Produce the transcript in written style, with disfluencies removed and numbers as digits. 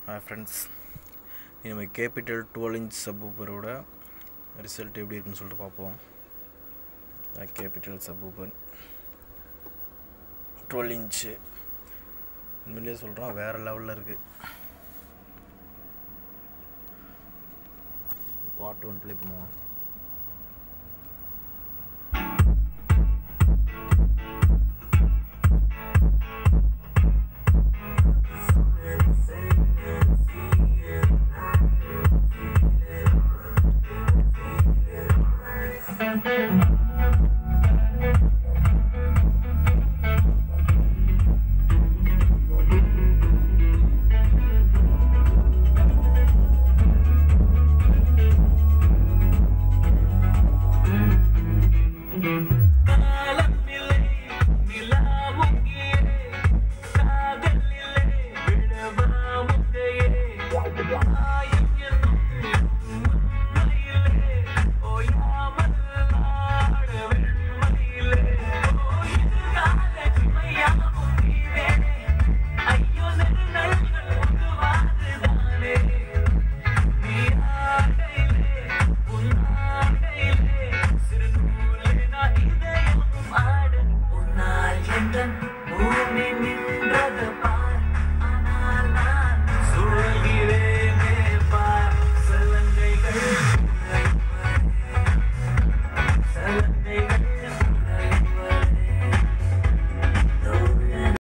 Hi friends, in my capital 12-inch subwoofer result எப்படி இருக்குன்னு சொல்லிட்டு பார்ப்போம். கேபிட்டல் சப்வூஃபர் 12 இன்ச்சு உண்மையிலேயே சொல்கிறோம், வேறு லெவலில் இருக்குது. பார்ட் 1 ப்ளே பண்ணுவோம்.